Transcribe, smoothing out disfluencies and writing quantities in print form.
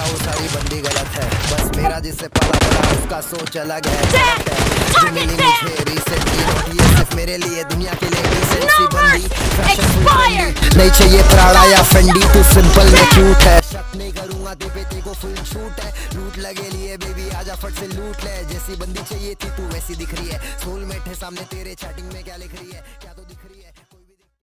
वो सारी बंदी गलत है, बस मेरा जिससे पाला पड़ा उसका सोच अलग है, गलत है। जो मिली मुझे रिसेंटली नोट ये सिर्फ मेरे लिए, दुनिया के लिए डिसेंसी बंदी, फैशन फ्रेंडली नहीं चाहिए प्राड़ा या फेंडी, तू सिंपल में क्यूट है। शक नहीं करूंगा तू पे, तेरे को फुल छूट है, लूट लगे लिए बेबी आजा फट से लूट ले, जैसी बंदी चाहिए थी तू वैसी दिख रही है, सोलमेट है सामने तेरे, चैटिंग में क्या लिख रही है, क्या तो दिख रही है।